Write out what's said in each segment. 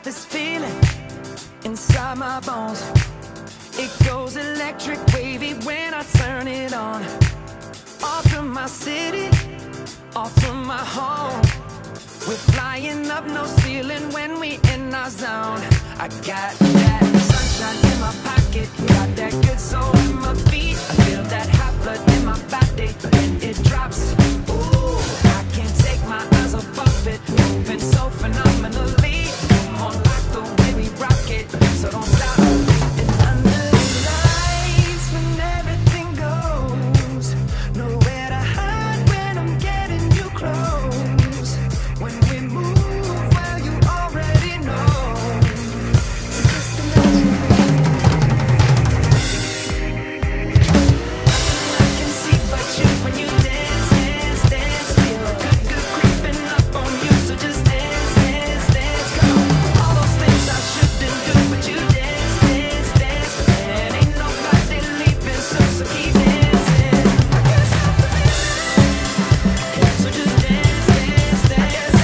this feeling inside my bones. It goes electric wavy when I turn it on. Off from my city, off from my home. We're flying up, no ceiling when we in our zone. I got that sunshine in my pocket, got that good soul in my feet. I feel that hot blood in my body when it drops. Ooh, I can't take my eyes off it, moving so phenomenally. Come on, like the way we rock it, so don't stop. And under the lights, when everything goes, nowhere to hide when I'm getting you close. When we move, well, you already know. It's just imagine. I can see but you when you dance, dance, dance. Feel good, good creeping up on you, so just dance, dance, dance. Come on, all those things I shouldn't do, but you dance, dance, dance. And ain't nobody leaving, so keep dancing. I can't stop the feeling, so just dance, dance, dance.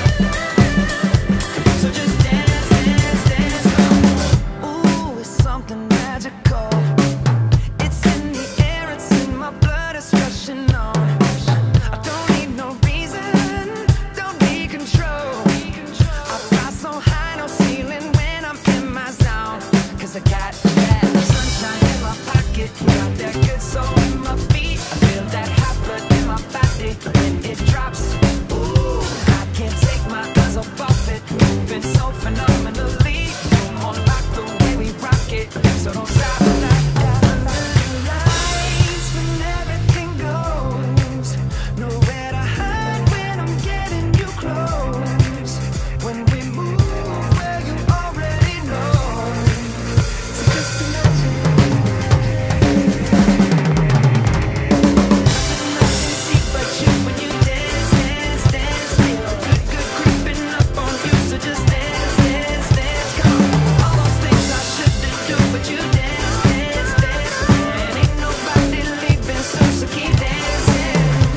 So just dance, dance, dance. Ooh, it's something magical. It's in the air, it's in my blood, it's rushing on. I don't need no reason, don't need control. I fly so high, no ceiling when I'm in my zone. 'Cause I got that sunshine in my pocket, got that good soul in my feet. I feel that hot blood in my body when it drops. Ooh, I can't take my eyes off it, moving so phenomenally. Come on, like the way we rock it, so don't stop. Lights when everything goes, nowhere to hide when I'm getting you close. When we move, well, you already know. So just imagine. I can see but you when you dance, dance, dance. Feel good, good creeping up on you, so just dance, dance, dance. Come on, all those things I shouldn't do, but you dance, dance, dance. And ain't nobody leaving, so keep dancing.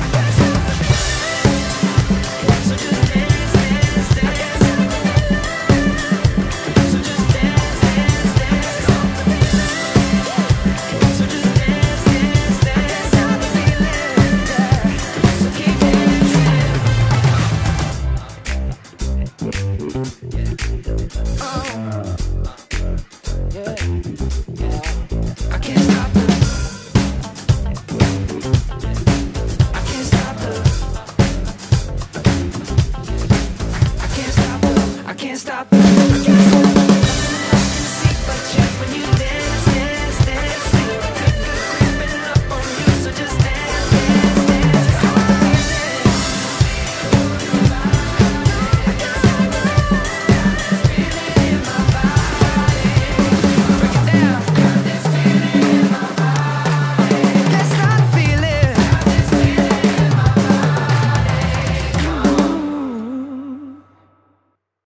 So just dance, dance, dance. So just dance, dance, dance. So just dance, dance, dance. How the feeling, yeah. So keep dancing. Oh, yeah, yeah. I can't stop it. I can't stop it. I can't stop it. I can't stop it. I can't stop it. I can see but you when you dance.